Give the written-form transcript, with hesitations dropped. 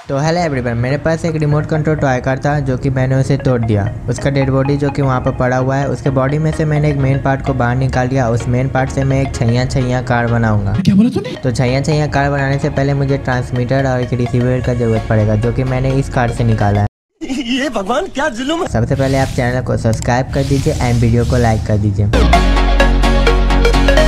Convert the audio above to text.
तो hello everyone, मेरे पास एक रिमोट कंट्रोल टॉय कार था जो कि मैंने उसे तोड़ दिया। उसका डेड बॉडी जो कि वहाँ पर पड़ा हुआ है, उसके बॉडी में से मैंने एक मेन पार्ट को बाहर निकाल दिया। उस मेन पार्ट से मैं एक छैया कार बनाऊंगा। क्या बोला तूने? तो छैया कार बनाने से पहले मुझे ट्रांसमीटर और एक रिसीवर का जरूरत पड़ेगा, जो कि मैंने इस कार से निकाला है। ये भगवान क्या जुल्म। सबसे पहले आप चैनल को सब्सक्राइब कर दीजिए एंड वीडियो को लाइक कर दीजिए।